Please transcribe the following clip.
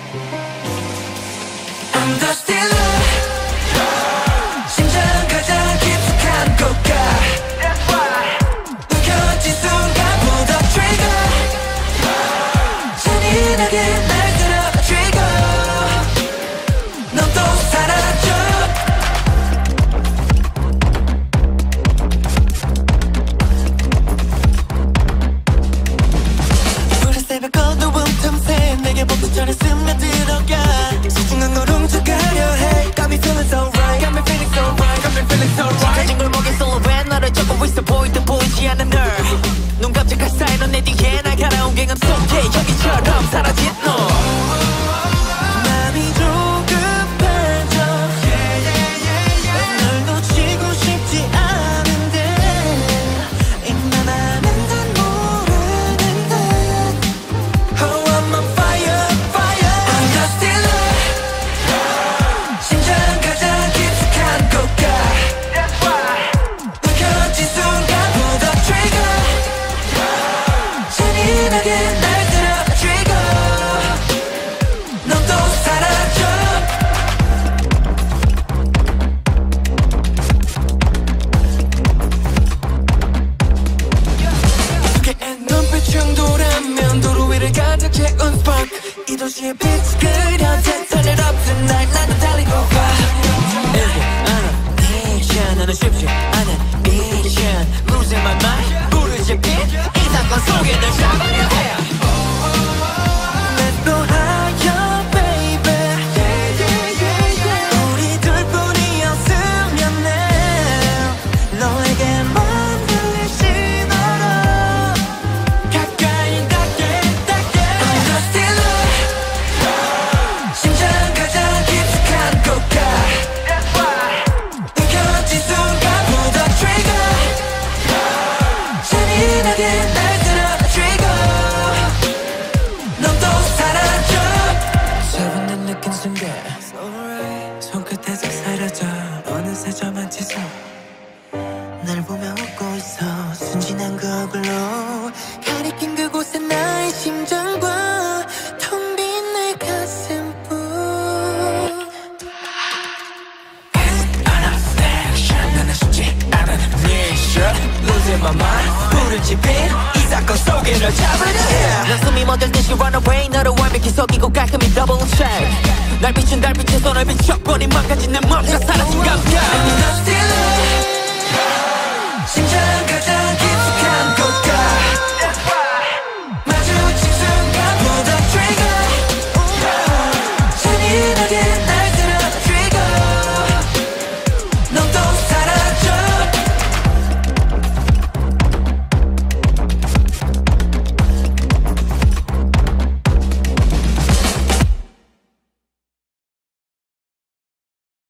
I'm the stealer. 심장 가장 깊숙한 곳가 움켜쥔 순간 pull the trigger. 잔인하게 날 들어 trigger. 넌 또 사라져. 푸른 새벽 어두운 틈새 내게 복도처럼 스며들어가 소중한 걸 훔쳐가려 해. Got me feeling so right, got me feeling so right, got me feeling so right. 짙어진 골목의 silhouette 너를 쫓고 있어 보일 듯 보이지 않는 널. 눈 깜짝할 사이 넌 내 뒤에 날카로운 갱업 속에 여기처럼 사라진 너. 맘이 조급해져 널 놓치고 싶지 않은데 입만하는 듯 모르는 듯. Oh I'm on fire, fire. I'm the stealer. 심장 가장 깊숙한 곳가 움켜쥔 순간 pull the trigger. 잔인하게 날 들어 trigger. 넌 또 사라져. 익숙한 눈빛 충돌하면 도로 위를 가득 채운 spark. 이 도시의 빛이 그려 대선을 없은 날 나는 달리고 가. 이게 않아 미션 나는 쉽지 않은 미션 losing my mind 부르지 빛 이 사건 속에 널 잡아려 해. Let's go higher baby. 우리 둘뿐이었으면 해. 너에게만 들릴 신호로 가까이 닿게 닿게. I'm the stealer. 심장 가장 깊숙한 곳가 움켜쥔 순간 pull the trigger. 잔인하게 날 들어 trigger. 넌 또 사라져. 세븐을 느낀 순간 손끝에서 사라져. 어느새 저만 지서 날 보며 웃고 있어. 순진한 그 얼굴로 가리킨 그곳에 나의 심장과 텅 빈 내 가슴뿐. 나는 쉽지 않은 미션 losing my mind 부르지 빛 이 사건 속에 널 잡으려 해. 난 숨이 멎을 듯이 run away 너를 완벽히 속이고 깔끔히 double check. 날 비춘 달빛에 손을 비춰버린 망가진 내 맘과 사라진 감각. I'm the stealer.